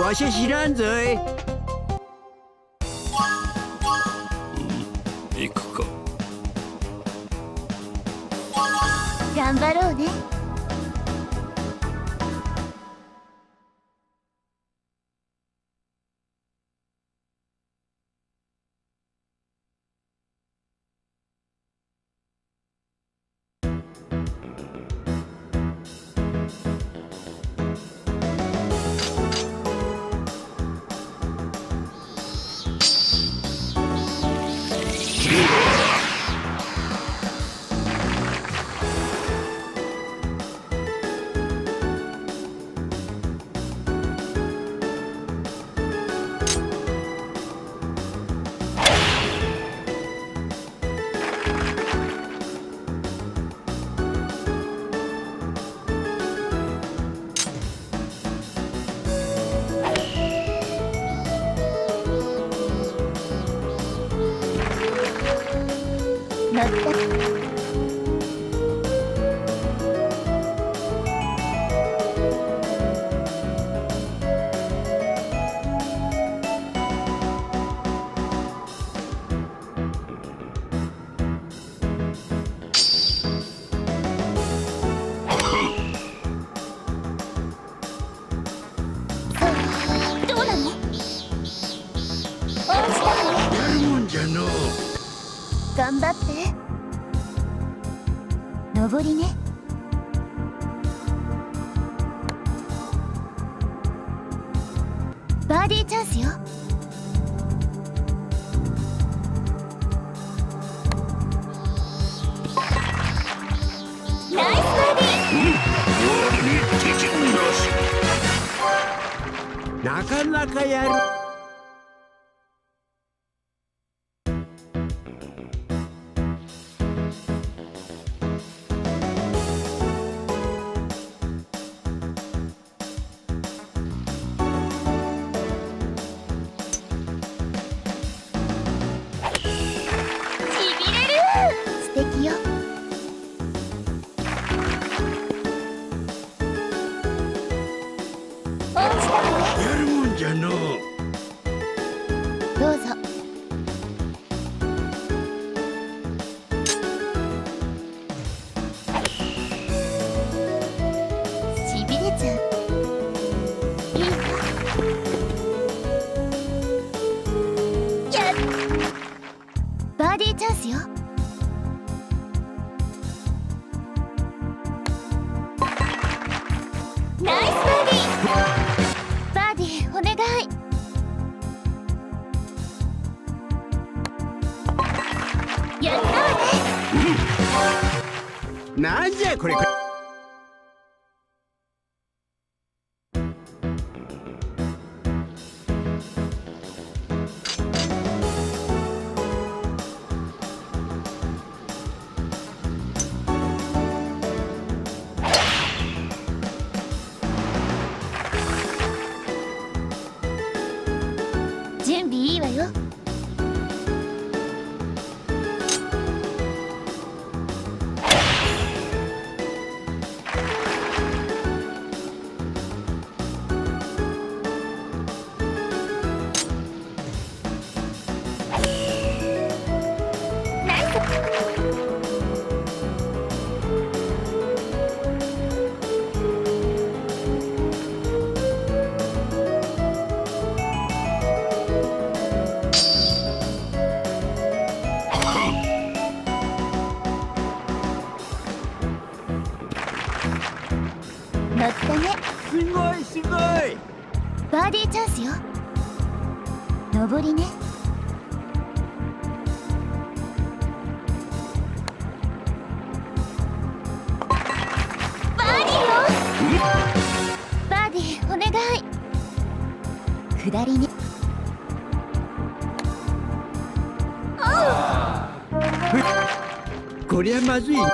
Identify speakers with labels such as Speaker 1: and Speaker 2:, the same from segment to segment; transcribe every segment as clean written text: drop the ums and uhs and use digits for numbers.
Speaker 1: わしゃ知らんぞい。
Speaker 2: 行くか。
Speaker 3: 頑張ろうね。乗った。頑張って。上りね。バーディーチャンスよ。ナイスバーディー。
Speaker 1: なかなかやる。どうぞ。しびれちゃう。いいか。やっバーディーチャンスよ。ナイスバーディー。バーディーお願い。やったわね。なんじゃこれ。
Speaker 3: 準備いいわよ。乗ったね。
Speaker 1: すごいすごい。
Speaker 3: バーディーチャンスよ。上りね。バーディーよ。バーディーお願い。下りね。
Speaker 1: こりゃまずい。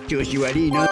Speaker 2: 調子悪いな。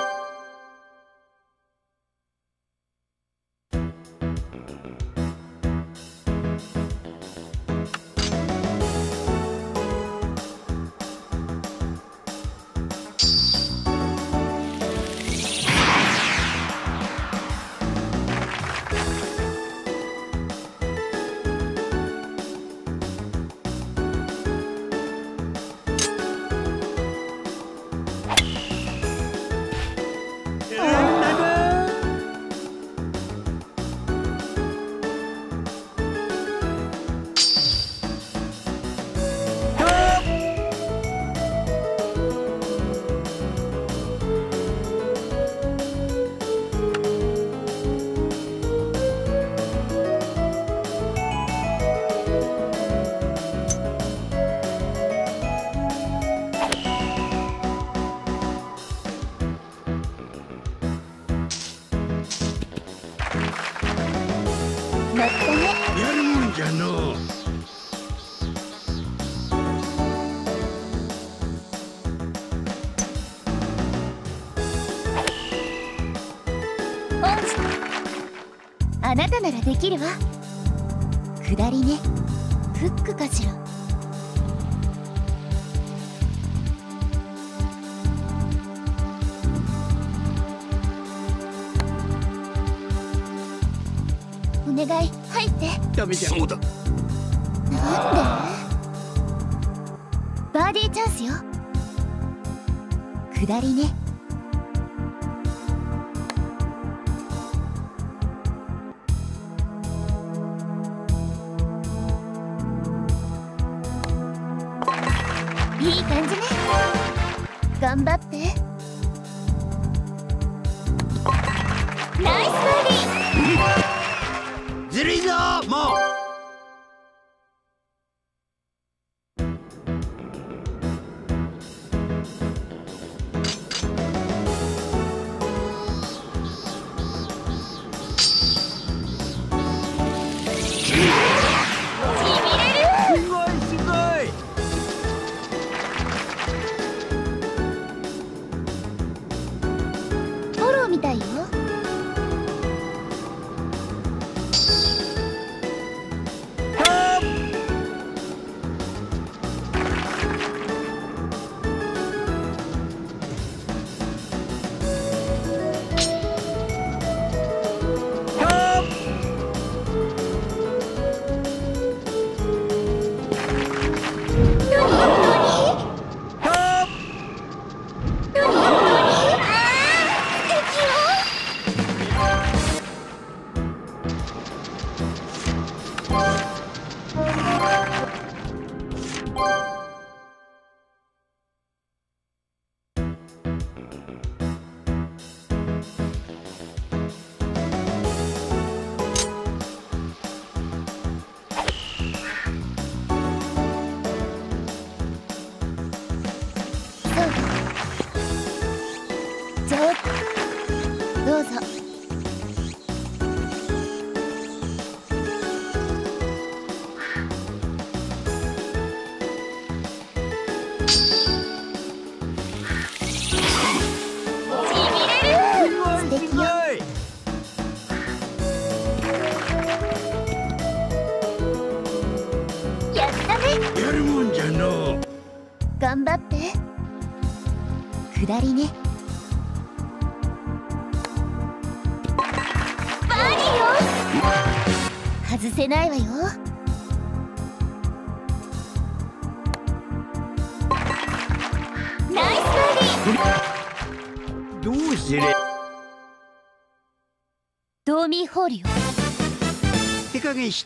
Speaker 3: 乗ったね。
Speaker 2: やるもんじゃのう。
Speaker 3: あなたならできるわ。下りね。フックかしら。お願い入って。
Speaker 2: ダメじゃ。そうだ。
Speaker 3: なんで？バーディーチャンスよ。下りね。いい感じね。頑張って。ナイスバーディー。
Speaker 2: ずるいぞもう。
Speaker 3: みたいよ。どうぞ。
Speaker 2: やるもんじゃのう。
Speaker 3: 頑張って。下りね。バーディーよ。外せないわよ。ナイスバーディー。
Speaker 2: どうする？
Speaker 3: ドーミーホールよ。
Speaker 2: 手加減して。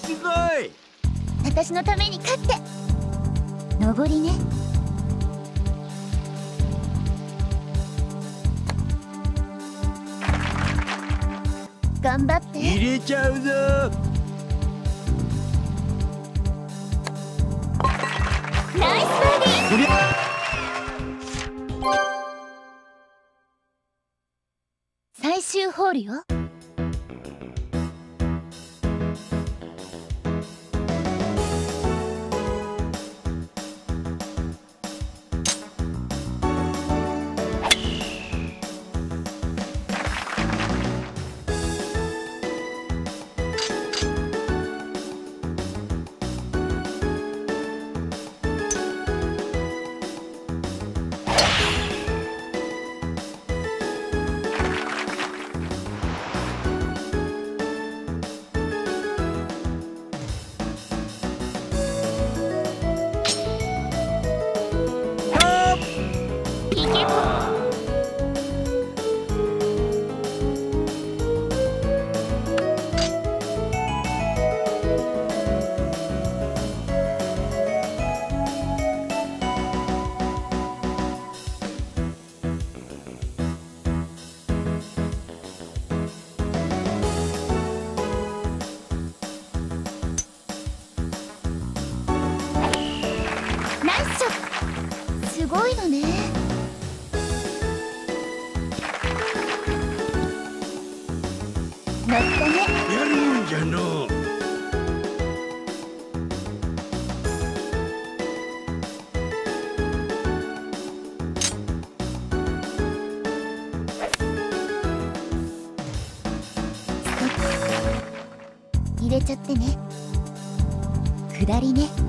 Speaker 2: すごい。
Speaker 3: 私のために勝って。上りね。頑張って。
Speaker 2: 入れちゃうぞ。
Speaker 3: ナイスバーディー。
Speaker 2: こりゃ
Speaker 3: 最終ホールよ。すごいのね。乗ったね。
Speaker 2: やるもんじゃのう。
Speaker 3: 入れちゃってね。下りね。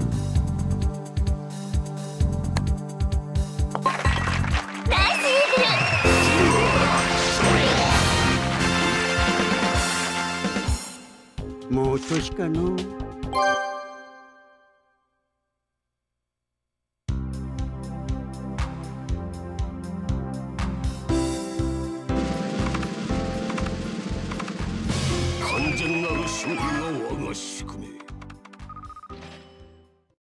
Speaker 2: もう年かの。
Speaker 4: 完全なる勝利が我が宿命。